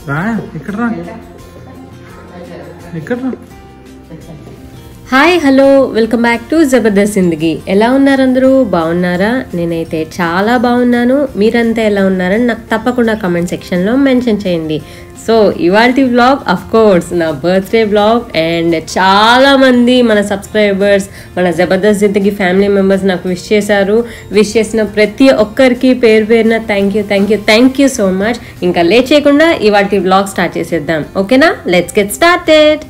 రా ఇక్కడ రా ఇక్కడ రా. Hi hello welcome back to Jabardast Zindagi. ఎలా ఉన్నారు అందరూ? బాగున్నారా? నేనైతే చాలా బాగున్నాను. మీరంతా ఎలా ఉన్నారని నాకు తప్పకుండా కామెంట్ సెక్షన్లో మెన్షన్ చేయండి. సో ఇవాల్టి వ్లాగ్ అఫ్ కోర్స్ నా బర్త్డే వ్లాగ్. అండ్ చాలామంది మన సబ్స్క్రైబర్స్, మన జబర్దస్త్ జిందగీ ఫ్యామిలీ మెంబర్స్ నాకు విష్ చేశారు. విష్ చేసిన ప్రతి ఒక్కరికి పేరు పేరున థ్యాంక్ యూ సో మచ్. ఇంకా లేట్ చేయకుండా ఇవాల్టి వ్లాగ్ స్టార్ట్ చేసేద్దాం. ఓకేనా? Let's get started.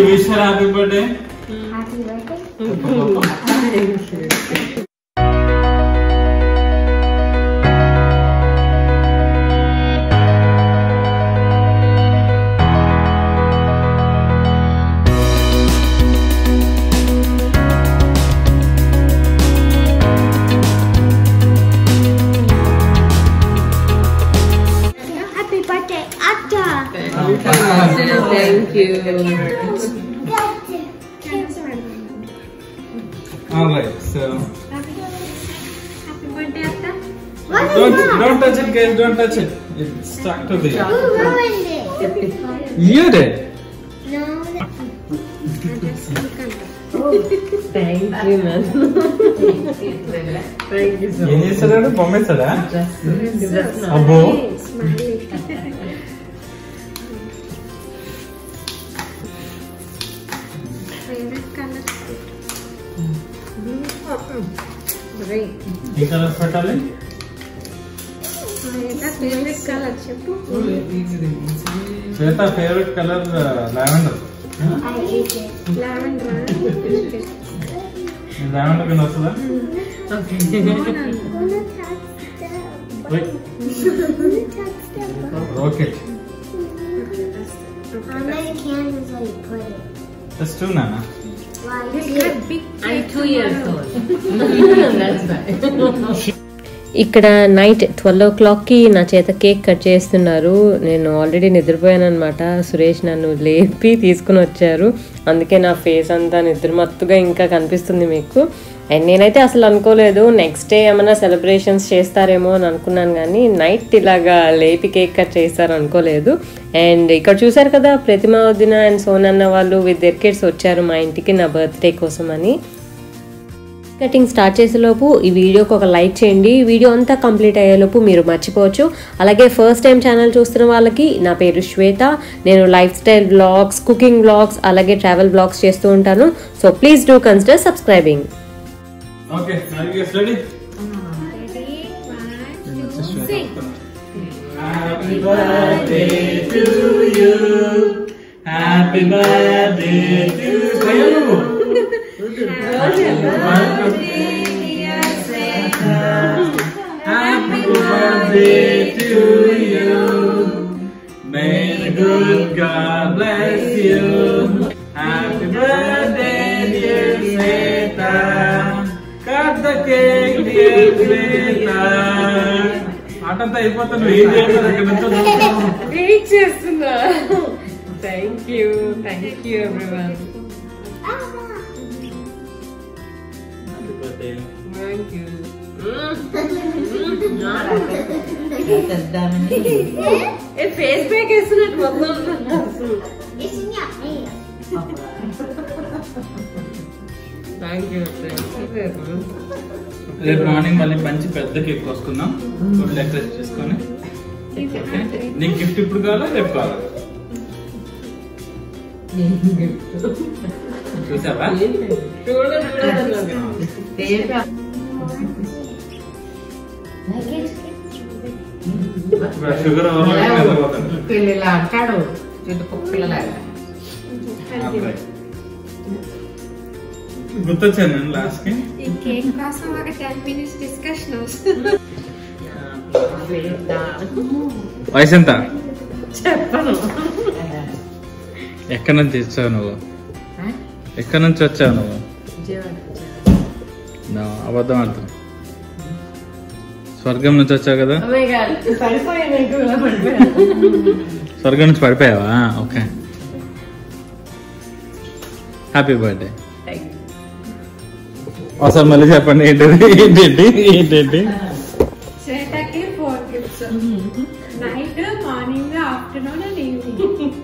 Thank you. All right, so happy birthday, Atta. Don't touch it, guys. Don't touch it. It's stuck to the. Who ruined it? You did. No. Thank you, man. Thank you so much. ఏం చేస్తాడు? బొమ్మ వేస్తాడా? అబ్బో. Favorite color? Great. ఏ colour పెట్టాలి? Favorite color చెప్పు. Shweta favourite colour lavender. I hate it. Lavender. Lavender కింద వస్తుందా? Okay. Rocket. How many candles are you putting? Just two, Nana. Why? Big. I'm 2 years old. That's right. ఇక్కడ night 12 o'clockకి నా చేత cake cut చేస్తున్నారు. నేను already నిద్రపోయాను అనమాట. సురేష్ నన్ను లేపి తీసుకుని వచ్చారు. అందుకే నా ఫేస్ అంతా నిద్రమత్తుగా ఇంకా కనిపిస్తుంది మీకు. అండ్ నేనైతే అసలు అనుకోలేదు నెక్స్ట్ డే ఏమైనా సెలబ్రేషన్స్ చేస్తారేమో అని అనుకున్నాను, కానీ నైట్ ఇలాగా లేపి కేక్ కట్ చేస్తారు అనుకోలేదు. అండ్ ఇక్కడ చూసారు కదా, ప్రతిమ వదిన అండ్ సోనన్న వాళ్ళు విత్ దేర్ కిడ్స్ వచ్చారు మా ఇంటికి నా బర్త్డే కోసం అని. కటింగ్ స్టార్ట్ చేసేలోపు ఈ వీడియోకి ఒక లైక్ చేయండి. వీడియో అంతా కంప్లీట్ అయ్యేలోపు మీరు మర్చిపోవచ్చు. అలాగే ఫస్ట్ టైం ఛానల్ చూస్తున్న వాళ్ళకి, నా పేరు శ్వేత. నేను lifestyle blogs, cooking blogs, అలాగే ట్రావెల్ బ్లాగ్స్ చేస్తూ ఉంటాను. So please do consider subscribing. Okay, are you guys ready? Ready? 1, 2, 3. Happy birthday to you. Happy birthday to you. Happy birthday to you. May the good God bless you. Happy birthday, dear Seta. Cut the cake, dear Seta. ఆటంతా అయిపోతాను. ఏం చేస్తారు ఇక్కడ నుంచి? Wait చేస్తున్నా. Thank you everyone. Thank you. Face pack వేస్తున్నట్టు మొత్తం. It's in your hair. Thank you. రేపు మార్నింగ్ మళ్ళీ మంచి పెద్ద కేక్ కోసుకుందాం. డెకరేట్ చేసుకొని. నీకు గిఫ్ట్ ఇప్పుడు కావాలా రేపు కావాలా? చూసావా? షుగర్ పిల్లలా అంటాడు చుట్టుపక్కలలాగా. గుర్తొచ్చాను నేను లాస్ట్ కి. ఈ కేక్ కోసం ఒక 10 minutes డిస్కషన్ వస్తుంది. వయసు ఎంత? చెప్పను. ఎక్కడి నుంచి వచ్చావు నువ్వు? ఎక్కడి నుంచి వచ్చావు నువ్వు? అబద్ధం ఆడుతున్నా. స్వర్గం నుంచి వచ్చావు కదా? స్వర్గం నుంచి పడిపోయావా? ఓకే. Happy birthday. ఒకసారి మళ్ళీ చెప్పండి. ఏంటండి? శ్వేతకి 4 gifts. Night, morning, afternoon and evening.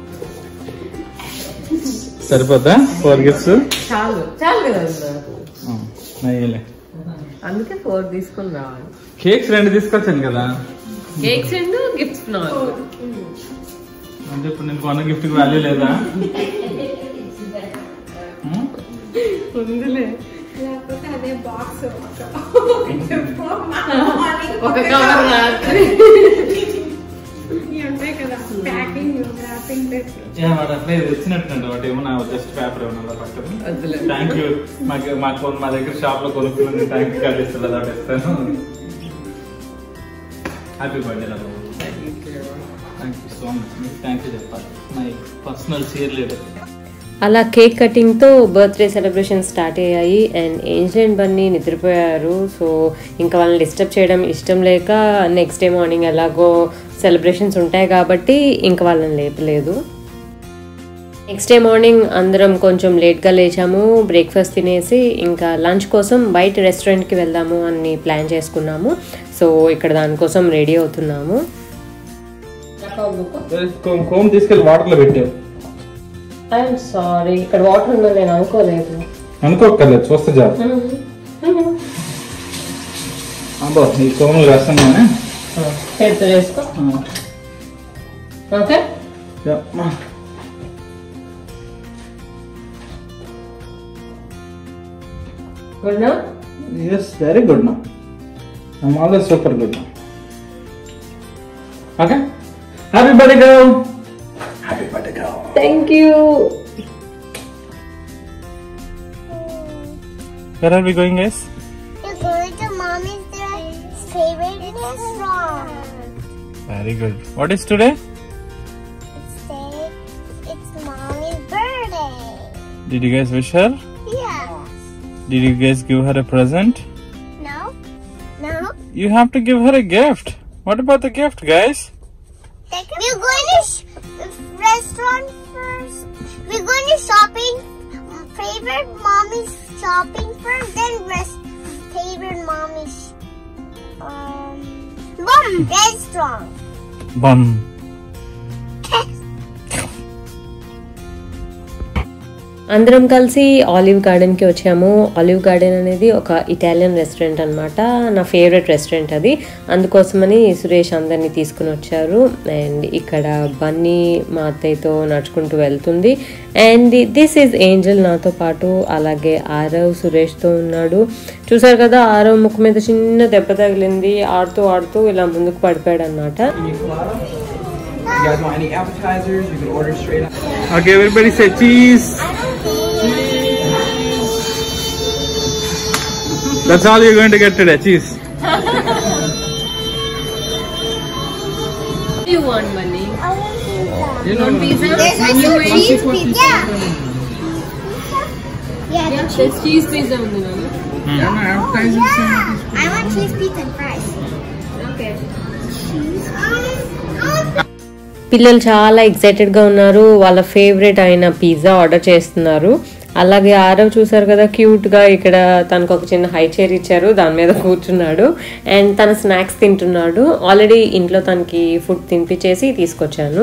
సరిపోతా 4 గిఫ్ట్స్? చాలు చాలు కదా, అయ్యలే. అందుకే 4 తీసుకుని రావాలి. కేక్స్ 2 తీసుకొచ్చాను కదా. కేక్స్ 2 గిఫ్ట్స్ 4. అంటే ఇప్పుడు నేను కొన్న గిఫ్ట్ కి వాల్యూ లేదా? ఉందిలే. లేకపోతే అదే బాక్స్ ఒక కవర్ రాత్రి ఉంటాయి కదా ప్యాకింగ్ ర్యాపింగ్ పేపర్. వాడు అట్లే వచ్చినట్టు వాటి ఏమన్నా జస్ట్ పేపర్ ఏమన్నా పక్కన. Thank you. మాకు మా దగ్గర షాప్ లో కొనుక్కుని థ్యాంక్ యూ కార్డ్ ఇస్తారు, అదొకటి ఇస్తాను. హ్యాపీ బర్త్డే రా. Thank you so much. Thank you చెప్పాలి, మై పర్సనల్ చీర్ లీడర్. అలా కేక్ కటింగ్తో బర్త్డే సెలబ్రేషన్ స్టార్ట్ అయ్యాయి. అండ్ ఏంజల్ అండ్ బన్నీ నిద్రపోయారు. సో ఇంకా వాళ్ళని డిస్టర్బ్ చేయడం ఇష్టం లేక నెక్స్ట్ డే మార్నింగ్ ఎలాగో సెలబ్రేషన్స్ ఉంటాయి కాబట్టి ఇంకా వాళ్ళని లేపలేదు. నెక్స్ట్ డే మార్నింగ్ అందరం కొంచెం లేట్గా లేచాము. బ్రేక్ఫాస్ట్ తినేసి ఇంకా లంచ్ కోసం బయట రెస్టారెంట్కి వెళ్దాము అని ప్లాన్ చేసుకున్నాము. సో ఇక్కడ దానికోసం రెడీ అవుతున్నాము. కోమ్ తీసుకెళ్ళి వాటర్ లో పెట్టావు. ఐఎమ్ సారీ, ఇక్కడ వాటర్ ఉందో నేను అనుకోలేదు. అనుకోకర్లేదు, చూస్తే చాలు. అబ్బో ఈ కోమ్ రాస్తాను. చేతితో చేసుకో. Okay. Good now. Yes, very good now. I'm always super good now. Okay? Happy birthday, girl! Happy birthday, girl! Thank you. Where are we going, guys? We're going to Mommy's favorite restaurant. Very good. What is today? It's Mommy's birthday. Did you guys wish her? Yes. Did you guys give her a present? No. No. You have to give her a gift. What about the gift, guys? We're going to restaurant first. We're going to shopping. Favorite Mommy's shopping first, then favorite Mommy's restaurant. Bun. అందరం కలిసి olive గార్డెన్కి వచ్చాము. Olive garden అనేది ఒక Italian restaurant అనమాట. నా favourite restaurant అది. అందుకోసమని సురేష్ అందరినీ తీసుకుని వచ్చారు. అండ్ ఇక్కడ బన్నీ మా అత్తయ్యతో నడుచుకుంటూ వెళ్తుంది. అండ్ దిస్ ఈజ్ ఏంజల్ నాతో పాటు. అలాగే ఆరవ్ సురేష్తో ఉన్నాడు. చూసారు కదా, ఆరవ్ ముక్కు మీద చిన్న దెబ్బ తగిలింది. ఆడుతూ ఆడుతూ ఇలా ముందుకు పడిపోయాడు అనమాట. You guys want any appetizers? You can order straight up. Okay, everybody say cheese. That's all you're going to get today, cheese. What do you want, Bunny? You know, Pizza? There's cheese pizza. Yeah. There's cheese pizza ఉంది నాన్న. Yeah. I want cheese pizza and fries. Okay. Cheese. పిల్లలు చాలా ఎక్సైటెడ్గా ఉన్నారు. వాళ్ళ favourite అయిన pizza order చేస్తున్నారు. అలాగే ఆరవ్ చూసారు కదా, క్యూట్గా ఇక్కడ తనకు ఒక చిన్న హై చైర్ ఇచ్చారు, దాని మీద కూర్చున్నాడు. అండ్ తన స్నాక్స్ తింటున్నాడు. ఆల్రెడీ ఇంట్లో తనకి ఫుడ్ తినిపించేసి తీసుకొచ్చాను.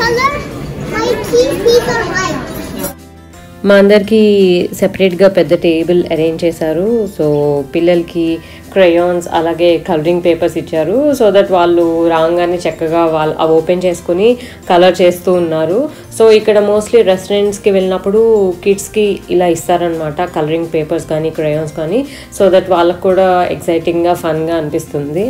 మా అందరికి సెపరేట్గా పెద్ద టేబుల్ అరేంజ్ చేశారు. సో పిల్లలకి క్రయాన్స్ అలాగే కలరింగ్ పేపర్స్ ఇచ్చారు. సో దట్ వాళ్ళు రాగానే చక్కగా వాళ్ళు అవి ఓపెన్ చేసుకుని కలర్ చేస్తూ ఉన్నారు. సో ఇక్కడ మోస్ట్లీ రెస్టారెంట్స్కి వెళ్ళినప్పుడు కిడ్స్కి ఇలా ఇస్తారనమాట, కలరింగ్ పేపర్స్ కానీ క్రయాన్స్ కానీ. సో దట్ వాళ్ళకు కూడా ఎక్సైటింగ్గా ఫన్గా అనిపిస్తుంది.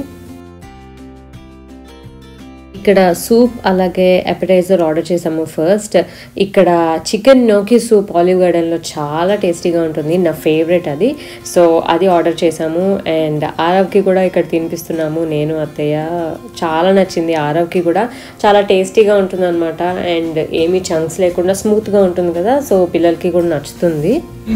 ఇక్కడ సూప్ అలాగే అపెటైజర్ ఆర్డర్ చేసాము. ఫస్ట్ ఇక్కడ చికెన్ నోకి సూప్ ఆలివ్ గార్డెన్లో చాలా టేస్టీగా ఉంటుంది, నా ఫేవరెట్ అది. సో అది ఆర్డర్ చేసాము. అండ్ ఆరవ్కి కూడా ఇక్కడ తినిపిస్తున్నాము, నేను అత్తయ్య. చాలా నచ్చింది ఆరవ్కి కూడా. చాలా టేస్టీగా ఉంటుంది అనమాట. అండ్ ఏమీ చంక్స్ లేకుండా స్మూత్గా ఉంటుంది కదా, సో పిల్లలకి కూడా నచ్చుతుంది.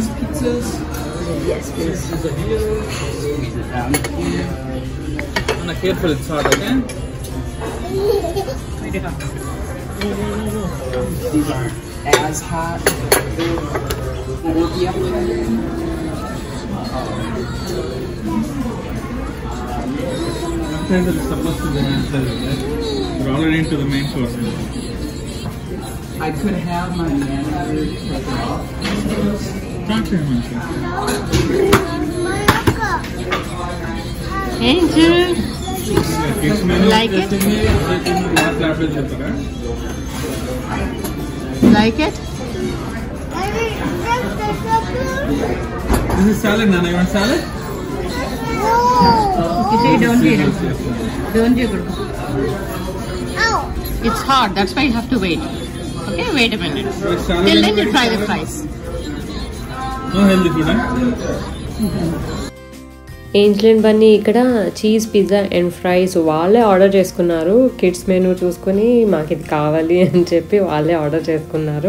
These aren't as hot. Yeah. appetizer is supposed to be answered. We're already into the main course. I could have my manager take it off. Talk to him, Angel, Kids menu Like it? last lap is there. like it? This is salad, Nana. You want salad? Okay, don't eat it. Don't eat it. Ow. It's hot, that's why you have to wait. Okay, wait a minute. Salad. Till then you try the fries. No healthy food, huh? Angel and Bunny ఇక్కడ cheese pizza and fries వాళ్ళే order చేసుకున్నారు. Kids menu చూసుకుని మాకు ఇది కావాలి అని చెప్పి వాళ్ళే ఆర్డర్ చేసుకున్నారు.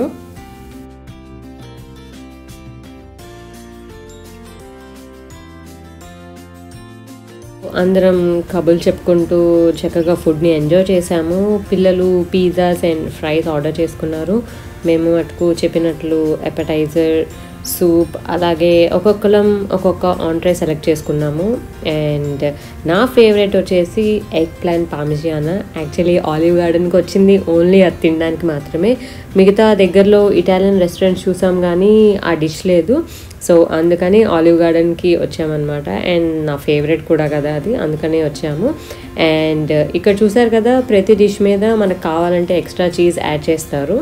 అందరం కబుర్లు చెప్పుకుంటూ చక్కగా ఫుడ్ని ఎంజాయ్ చేసాము. పిల్లలు పిజ్జాస్ అండ్ ఫ్రైస్ ఆర్డర్ చేసుకున్నారు. మేము మటుకు చెప్పినట్లు అపెటైజర్, సూప్, అలాగే ఒక్కొక్కరం ఒక్కొక్క ఆంట్రే సెలెక్ట్ చేసుకున్నాము. అండ్ నా ఫేవరెట్ వచ్చేసి eggplant parmigiana. Actually olive గార్డెన్కి వచ్చింది ఓన్లీ అది తినడానికి మాత్రమే. మిగతా దగ్గరలో ఇటాలియన్ రెస్టారెంట్స్ చూసాం కానీ ఆ డిష్ లేదు. సో అందుకని ఆలివ్ గార్డెన్కి వచ్చామన్నమాట. అండ్ నా ఫేవరెట్ కూడా కదా అది, అందుకనే వచ్చాము. అండ్ ఇక్కడ చూసారు కదా, ప్రతి డిష్ మీద మనకు కావాలంటే ఎక్స్ట్రా చీజ్ యాడ్ చేస్తారు.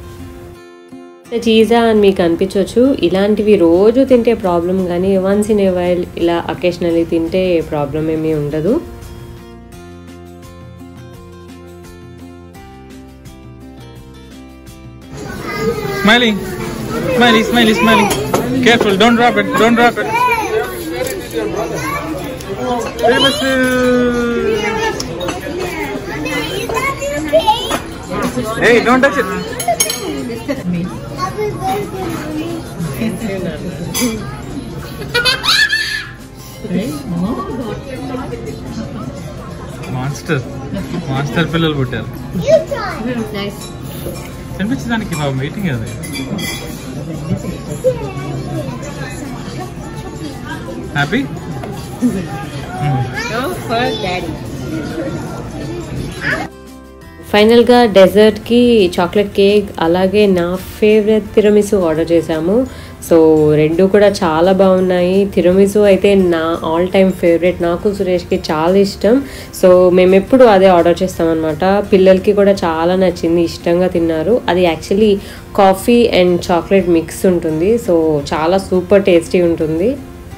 చీజా అని మీకు అనిపించవచ్చు. ఇలాంటివి రోజు తింటే ప్రాబ్లం, కానీ వన్స్ ఇన్ ఏ వైల్ ఇలా అకేషనల్లీ తింటే ప్రాబ్లం ఏమీ ఉండదు. Smiley, smiley, smiley, smiley. Careful, don't drop it, don't drop it. Hey, don't touch it. Monster పిల్లలు పుట్టారు. కనిపించడానికి బాబు వెయిటింగ్ అది. హ్యాపీ ఫైనల్గా డెజర్ట్కి చాక్లెట్ కేక్, అలాగే నా ఫేవరెట్ తిరమిసు ఆర్డర్ చేశాము. సో రెండు కూడా చాలా బాగున్నాయి. తిరమిసు అయితే నా ఆల్ టైమ్ ఫేవరెట్, నాకు సురేష్కి చాలా ఇష్టం. సో మేము ఎప్పుడు అదే ఆర్డర్ చేస్తామన్నమాట. పిల్లలకి కూడా చాలా నచ్చింది, ఇష్టంగా తిన్నారు. అది actually coffee and chocolate mix ఉంటుంది. సో చాలా సూపర్ టేస్టీ ఉంటుంది.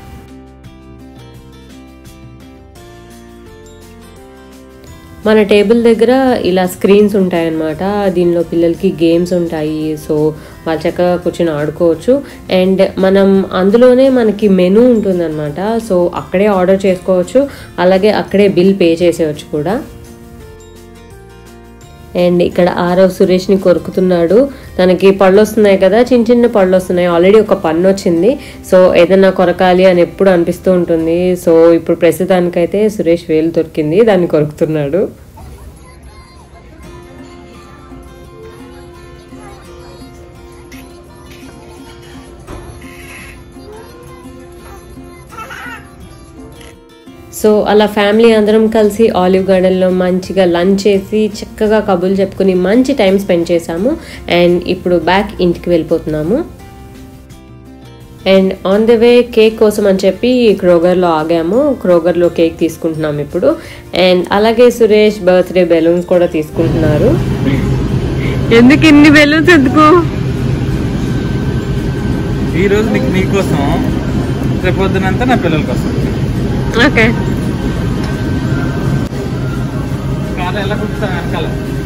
మన టేబుల్ దగ్గర ఇలా స్క్రీన్స్ ఉంటాయన్నమాట. దీనిలో పిల్లలకి గేమ్స్ ఉంటాయి. సో వాళ్ళు చక్కగా కూర్చొని ఆడుకోవచ్చు. అండ్ మనం అందులోనే మనకి మెనూ ఉంటుందన్నమాట. సో అక్కడే ఆర్డర్ చేసుకోవచ్చు, అలాగే అక్కడే బిల్ పే చేసేయచ్చు కూడా. అండ్ ఇక్కడ ఆరవ్ సురేష్ని కొరుకుతున్నాడు. తనకి పళ్ళు వస్తున్నాయి కదా, చిన్న చిన్న పళ్ళు వస్తున్నాయి. ఆల్రెడీ ఒక పన్ను వచ్చింది. సో ఏదైనా కొరకాలి అని ఎప్పుడు అనిపిస్తూ ఉంటుంది. సో ఇప్పుడు ప్రస్తుతానికైతే సురేష్ వేలు దొరికింది, దాన్ని కొరుకుతున్నాడు. సో అలా ఫ్యామిలీ అందరం కలిసి ఆలివ్ గార్డెన్లో మంచిగా లంచ్ చేసి చక్కగా కబుర్లు చెప్పుకుని మంచి టైం స్పెండ్ చేసాము. అండ్ ఇప్పుడు బ్యాక్ ఇంటికి వెళ్ళిపోతున్నాము. And on the way cake కోసం అని చెప్పి క్రోగర్లో ఆగాము. క్రోగర్లో కేక్ తీసుకుంటున్నాము ఇప్పుడు. అండ్ అలాగే సురేష్ బర్త్డే బెలూన్స్ కూడా తీసుకుంటున్నారు. ఎందుకు ఇన్ని బెలూన్స్? ఎందుకు ఈరోజు నీకోసం, రేపు పొద్దునంతా నా పిల్లల కోసం. ఓకే, ఎలా కుట్టుతాను వెనకాల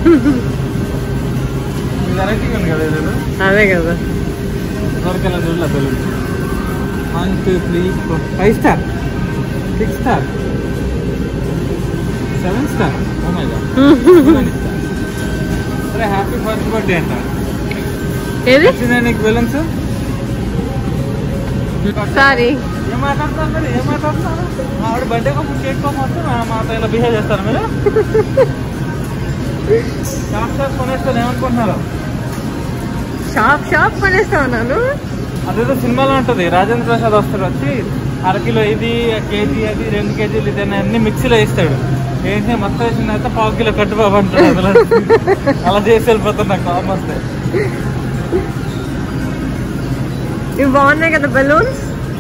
వెరైటీ ఉంది కదా, అదే కదా. దొరకల చూడలే balloon. 1 2 3 4 5 star, 6 star, 7 star. Oh my god, 7 star. అరే హ్యాపీ ఫస్ట్ బర్త్డే అంట. ఏది వచ్చిందా నీకు బెలూన్స్? సారీ, ఏం మాట్లాడుతున్నారు? ఆవిడ బర్త్డే కోసం కేక్ కోసం వస్తే మాతో ఇలా బిహేవ్ చేస్తారు మీరు. షాప్ కొనేస్తాను ఏమనుకుంటున్నారు? షాప్ కొనేస్తా ఉన్నాను. అదేదో సినిమాలో ఉంటుంది, రాజేంద్ర ప్రసాద్ వస్తాడు, వచ్చి 1/2 కిలో ఇది, కేజీ అది, 2 కేజీలు ఇది అన్ని మిక్సీలో వేస్తాడు. ఏంటి మొత్తం వేసిన అయితే 1 కిలో కట్టు బాబు అంటారు అందులో. అలా చేసి వెళ్ళిపోతాను నాకు కోపం వస్తే. ఇవి బాగున్నాయి కదా balloons.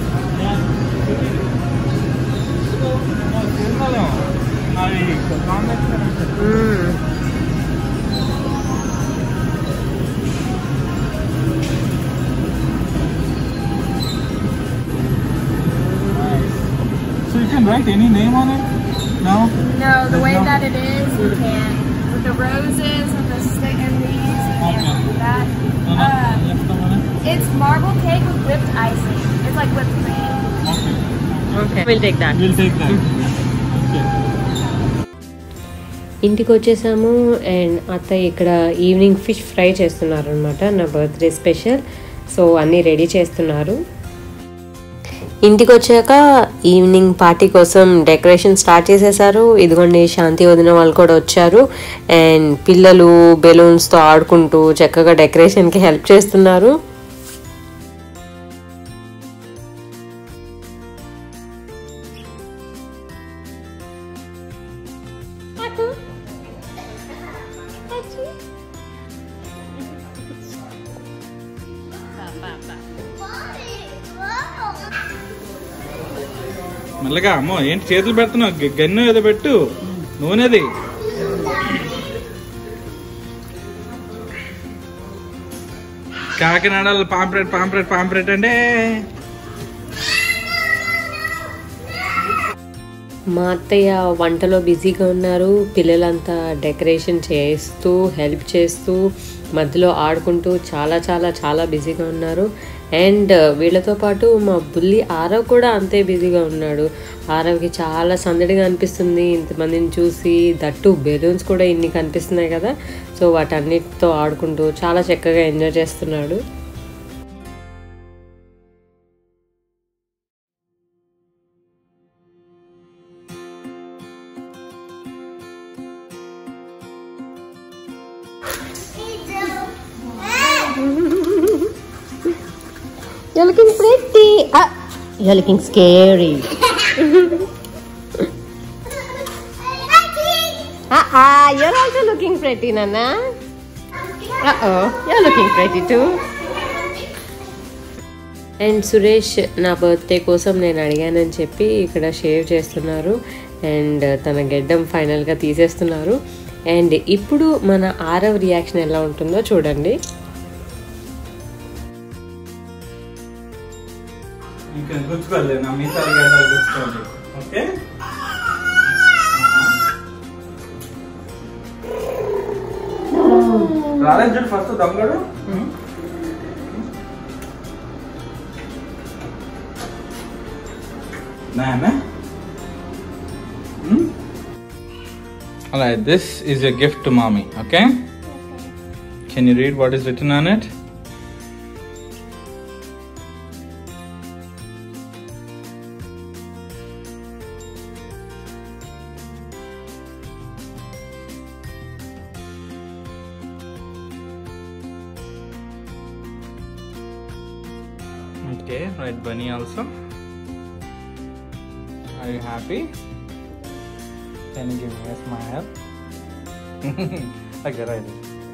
So you can write any name on it? No? No, the way No. that it is, you can't. With the roses and the stick and these, you can't do that. It's marble cake with whipped icing. It's like whipped cream. Okay, we'll take that. We'll take that. Okay. ఇంటికి వచ్చేసాము and అత్తయ్య ఇక్కడ evening fish fry చేస్తున్నారు అనమాట, నా birthday special. So అన్నీ ready చేస్తున్నారు. ఇంటికి వచ్చాక ఈవినింగ్ పార్టీ కోసం డెకరేషన్ స్టార్ట్ చేసేసారు. ఇదిగోండి శాంతి వదిన వాళ్ళు కూడా వచ్చారు అండ్ పిల్లలు బెలూన్స్తో ఆడుకుంటూ చక్కగా డెకరేషన్కి హెల్ప్ చేస్తున్నారు. మెల్లగా అమ్మో ఏంటి చేతులు పెడుతున్నావు, గన్ను ఏదో పెట్టు, నూనెది. కాకినాడలో పాంప్లెట్ పాంప్లెట్ పాంప్లెట్ అంటే. మా అత్తయ్య వంటలో బిజీగా ఉన్నారు. పిల్లలంతా డెకరేషన్ చేస్తూ హెల్ప్ చేస్తూ మధ్యలో ఆడుకుంటూ చాలా చాలా చాలా బిజీగా ఉన్నారు. అండ్ వీళ్ళతో పాటు మా బుల్లి ఆరవ్ కూడా అంతే బిజీగా ఉన్నాడు. ఆరవ్కి చాలా సందడిగా అనిపిస్తుంది ఇంతమందిని చూసి, దట్టు బెలూన్స్ కూడా ఇన్ని కనిపిస్తున్నాయి కదా. సో వాటన్నిటితో ఆడుకుంటూ చాలా చక్కగా ఎంజాయ్ చేస్తున్నాడు. You're looking pretty. You're looking scary. You're also looking pretty, Nana. You're looking pretty too. And Suresh నా బర్త్డే కోసం నేను అడిగానని చెప్పి ఇక్కడ షేవ్ చేస్తున్నారు అండ్ తన గెడ్డం ఫైనల్గా తీసేస్తున్నారు. అండ్ ఇప్పుడు మన ఆరవ్ రియాక్షన్ ఎలా ఉంటుందో చూడండి. ఇంకా గుచ్చుకోలేదు నా మీసాలు గడ్డలు గుచ్చుకోండి. ఓకే రాలేదు చూడు ఫస్ట్ దొంగడు. Alright, this is your gift to mommy, okay? Can you read what is written on it? Okay, write bunny also. Are you happy? Can you give me a smile? Okay, right.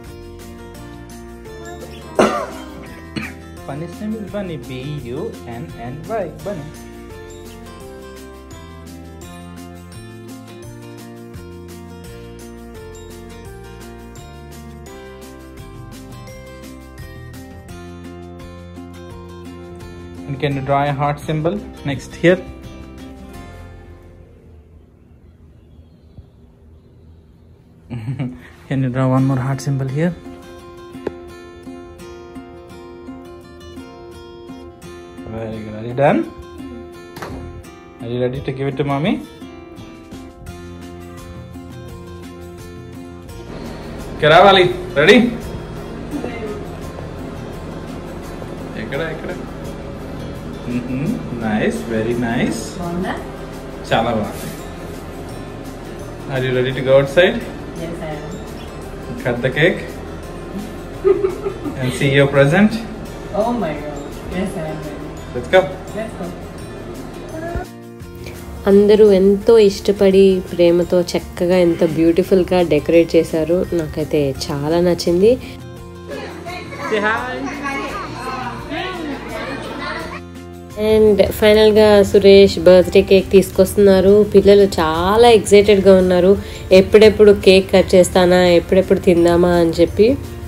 Bunny's name is Bunny. B-U-N-N-Y. Bunny. And can you draw a heart symbol next here? Can you draw one more heart symbol here? Very good. Are you done? Are you ready to give it to mommy? Karavali, ready? Ekkada. Nice, very nice. Chala bagundi. Are you ready to go outside? Yes, I am. Cut the cake and see your present. Oh my god. Yes, I am ready. Let's go. Let's go. అందరూ ఎంతో ఇష్టపడి ప్రేమతో చక్కగా ఎంత బ్యూటిఫుల్గా decorate చేశారు. నాకైతే చాలా నచ్చింది. అండ్ ఫైనల్గా సురేష్ బర్త్డే కేక్ తీసుకొస్తున్నారు. పిల్లలు చాలా ఎక్సైటెడ్గా ఉన్నారు, ఎప్పుడెప్పుడు కేక్ కట్ చేస్తానా, ఎప్పుడెప్పుడు తిందామా అని చెప్పి.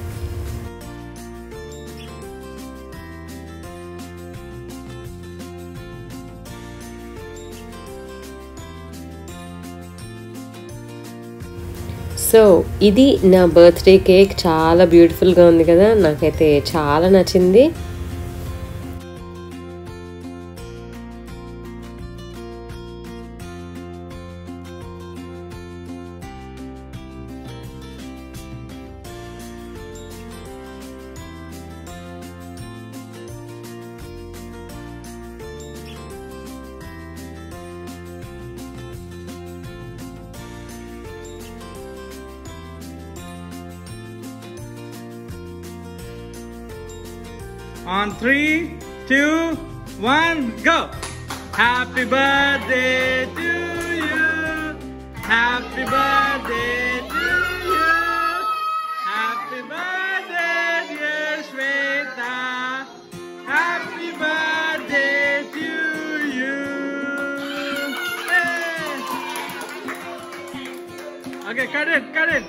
సో ఇది నా బర్త్డే కేక్. చాలా బ్యూటిఫుల్గా ఉంది కదా, నాకైతే చాలా నచ్చింది. On 3, 2, 1, go! Happy birthday to you. Happy birthday to you. Happy birthday, dear Shweta. Happy birthday to you. Hey. Okay, cut it, cut it.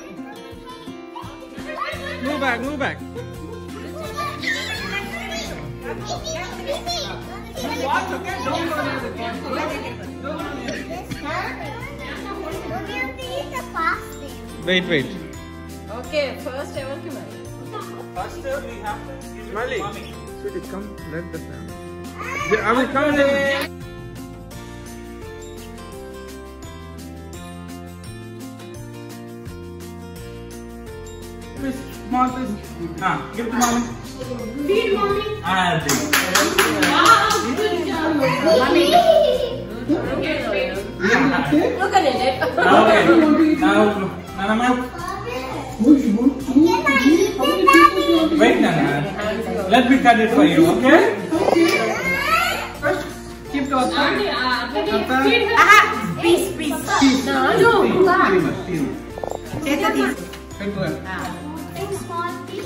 Move back, move back. Watch, okay? Don't go near the camera. Don't go near it. Wait, wait. Okay, first ever Kimali. First we have to give Kimali. Sweetie, come, let the family. I will come there. Small piece. Give to mommy. Feed mommy. Wow, good job, mommy. Look at it. Okay. Now, Nana. Wait, Nana. Let me cut it for you, okay? First, keep to outside. Peace. No. Take it easy. Small piece.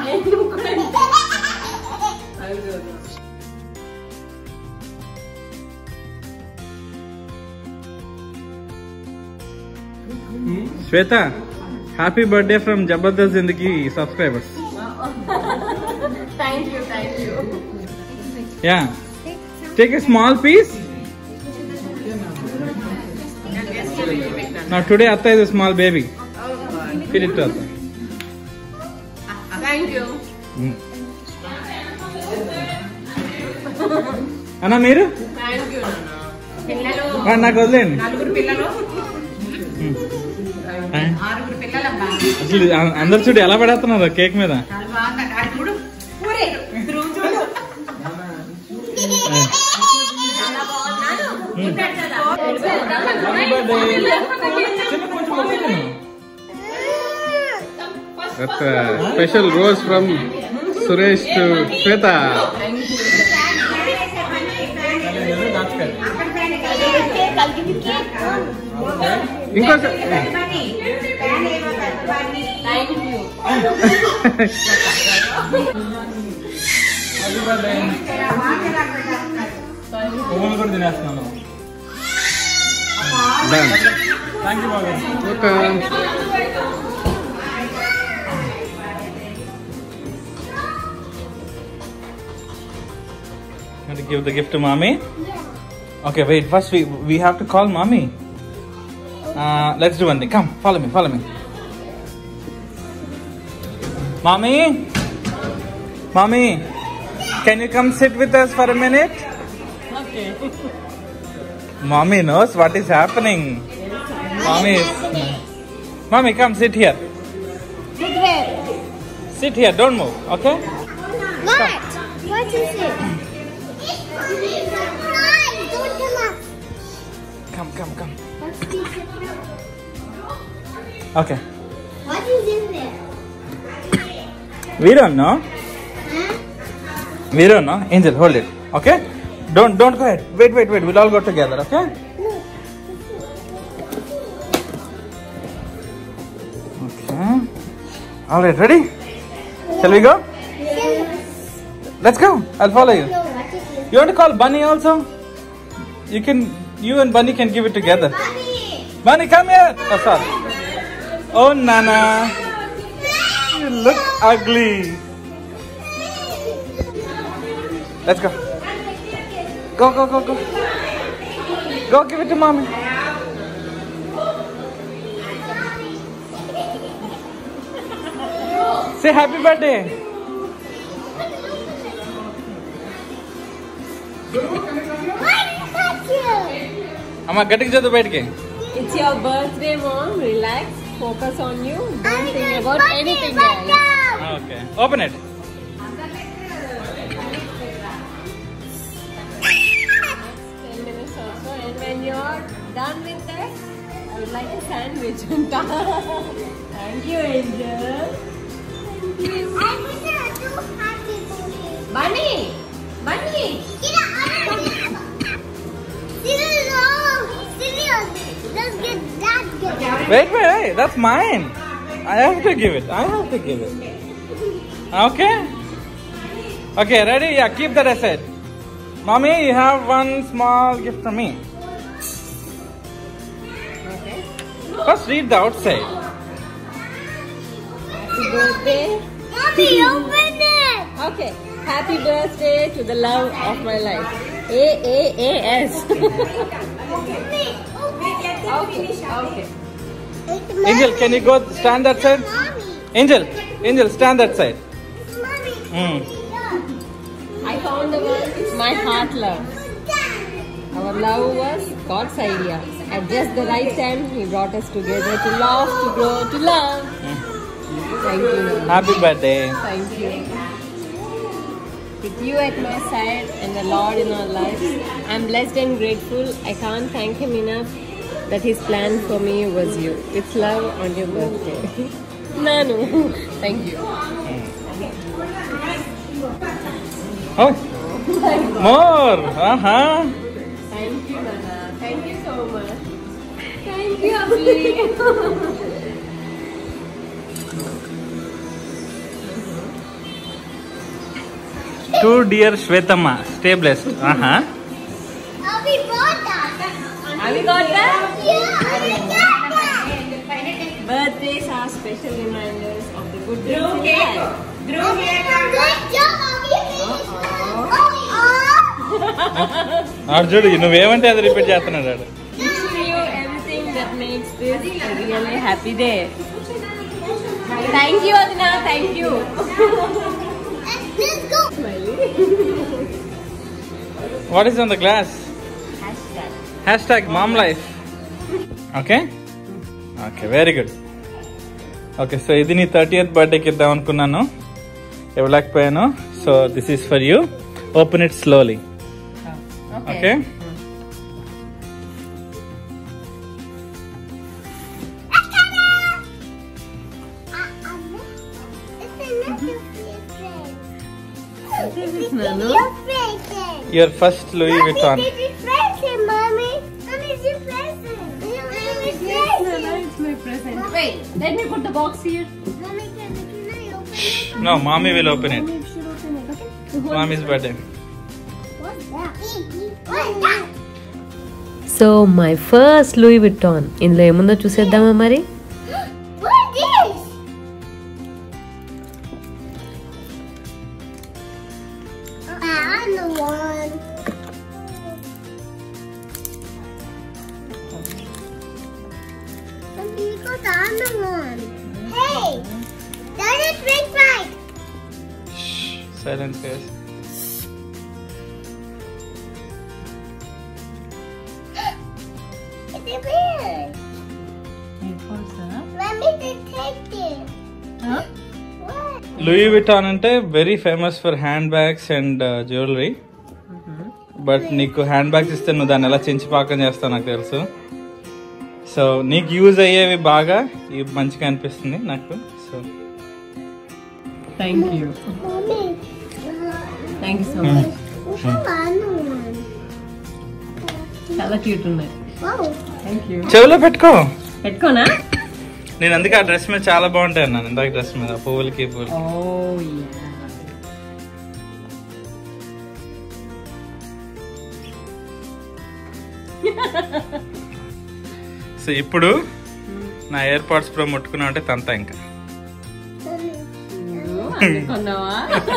Shweta, happy birthday from Jabardast Zindagi subscribers. Thank you. Yeah. Take a small piece. Now today Atta is a small baby. Feed it to Atta. Thank you. Anna, మీరు? Thank you, Nana. పిల్లలు నాకు వదిలేండి. 4 పిల్లలు 6 పిల్లలమ్మా. అసలు అందరు చూడు ఎలా పడేస్తున్నారు cake మీద. చూడు పూరే చూడు That's a special rose from Suresh to Shweta. ఇంకోటి పువ్వులు కూడా తినేస్తున్నాను. థ్యాంక్ యూ బాగా. To give the gift to mommy. Okay, wait. First we have to call mommy. Let's do one thing. Come, follow me. Mommy, can you come sit with us for a minute? Okay. Mommy knows what is happening. Mommy, come sit here. Sit here. Don't move. Okay? What is it? Come. Okay. What is in there? We don't know. Angel, hold it. Okay? Don't go ahead. Wait. We'll all go together. Okay? All right, ready? Shall we go? Let's go. I'll follow you. You want to call Bunny also? You and Bunny can give it together. Bunny, come here. Oh, sorry. Oh, Nana. You look ugly. Let's go. Go. Go give it to mommy. Say happy birthday. Amma, getting to the bed again. It's your birthday, Mom. Relax. Focus on you. Don't think about anything else. Okay. Open it. 10 minutes also. And when you're done with that, I would like a sandwich. Thank you, Angel. Bunny! Wait, that's mine. I have to give it. Okay, ready? Yeah, keep that aside. Mommy, you have one small gift from me. Okay. First read the outside. Happy birthday. Mommy, open it! Okay. Happy birthday to the love of my life. AAAS. Okay. Angel, can you go stand that side? Angel, stand that side. I found the one. It's my heart love. Our love was God's idea. At just the right time, He brought us together to laugh, to grow, to love. Thank you. Happy birthday. Thank you. With you at my side and the Lord in our lives, I'm blessed and grateful. I can't thank Him enough that His plan for me was you. It's love on your birthday. Nanu. Thank you. Oh, more. Thank you, Nana. Thank you so much. Thank you, Abhi. To dear Shwetamma, stay blessed. Abhi bought that. Have you got that? Yeah, Abhi got that. Birthdays are special reminders of the good things in life. Good job, Abhi. Arjudu, నువ్వేమంటే అది రిపీట్ చేస్తున్నాడు. Wishing you everything that makes this a really happy day. Thank you, Adina. Thank you. Let's go. What is on the glass? Hashtag mom life. Okay, very good. Okay, so ఇది నీ 30th బర్త్డేకి ఇద్దాం అనుకున్నాను, ఇవ్వలేకపోయాను. So this is for you. Open it slowly. Okay. Your first Louis Vuitton. It's my present. Wait, let me put the box here. No, mommy will open it. Mommy's birthday. So my first Louis Vuitton. ఇందులో ఏముందో చూసేద్దామా మరి? Silent face. Louis Vuitton అంటే very famous for handbags and jewellery. But నీకు handbags ఇస్తే నువ్వు దాన్ని ఎలా చించి పాకం చేస్తావు నాకు తెలుసు. సో నీకు యూజ్ అయ్యేవి బాగా ఇవి మంచిగా అనిపిస్తుంది నాకు. So thank you so much. చాలా క్యూట్ ఉన్నాయి. Thank you. చెవిలో పెట్టుకో. పెట్టుకోనా? నేను అందుకే ఆ డ్రెస్ మీద చాలా బాగుంటాయి అన్నాను ఇందాక డ్రెస్ మీద పువ్వులకి పువ్వులకి. Oh yeah. సో ఇప్పుడు నా ఎయిర్ పాడ్స్ ప్రో ముట్టుకున్నా అంటే తంత ఇంకా. అనుకున్నావా?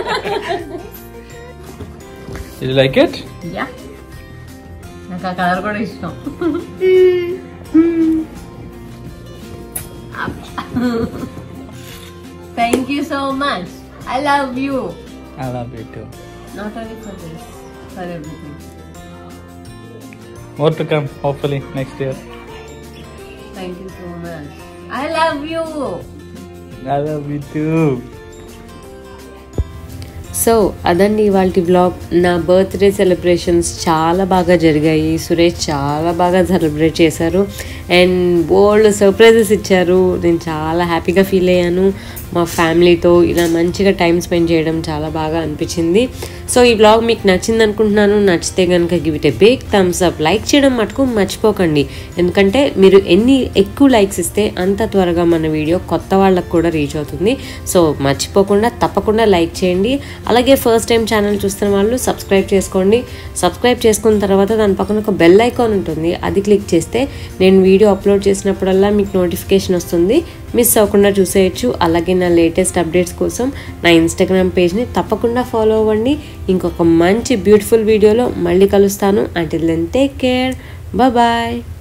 Did you like it? Yeah. నాకు ఆ కలర్ కూడా ఇష్టం. Thank you so much. I love you. I love you too. Not only for this, for everything. More to come, hopefully next year. Thank you so much. I love you. I love you too. So అదండి ఇవాళ vlog. నా birthday celebrations చాలా బాగా జరిగాయి. సురేష్ చాలా బాగా celebrate చేశారు and bold surprises ఇచ్చారు. నేను చాలా హ్యాపీగా ఫీల్ అయ్యాను. మా ఫ్యామిలీతో ఇలా మంచిగా టైం స్పెండ్ చేయడం చాలా బాగా అనిపించింది. సో ఈ వ్లాగ్ మీకు నచ్చింది అనుకుంటున్నాను. నచ్చితే కనుక give it a big thumbs up. Like చేయడం మటుకు మర్చిపోకండి, ఎందుకంటే మీరు ఎన్ని ఎక్కువ లైక్స్ ఇస్తే అంత త్వరగా మన వీడియో కొత్త వాళ్ళకు కూడా రీచ్ అవుతుంది. సో మర్చిపోకుండా తప్పకుండా లైక్ చేయండి. అలాగే ఫస్ట్ టైం ఛానల్ చూస్తున్న వాళ్ళు సబ్స్క్రైబ్ చేసుకోండి. సబ్స్క్రైబ్ చేసుకున్న తర్వాత దాని పక్కన ఒక బెల్ ఐకాన్ ఉంటుంది, అది క్లిక్ చేస్తే నేను వీడియో అప్లోడ్ చేసినప్పుడల్లా మీకు నోటిఫికేషన్ వస్తుంది, మిస్ అవ్వకుండా చూసేయచ్చు. అలాగే నా లేటెస్ట్ అప్డేట్స్ కోసం నా ఇన్స్టాగ్రామ్ పేజ్ని తప్పకుండా ఫాలో అవ్వండి. ఇంకొక మంచి బ్యూటిఫుల్ వీడియోలో మళ్ళీ కలుస్తాను. Until then take care, bye.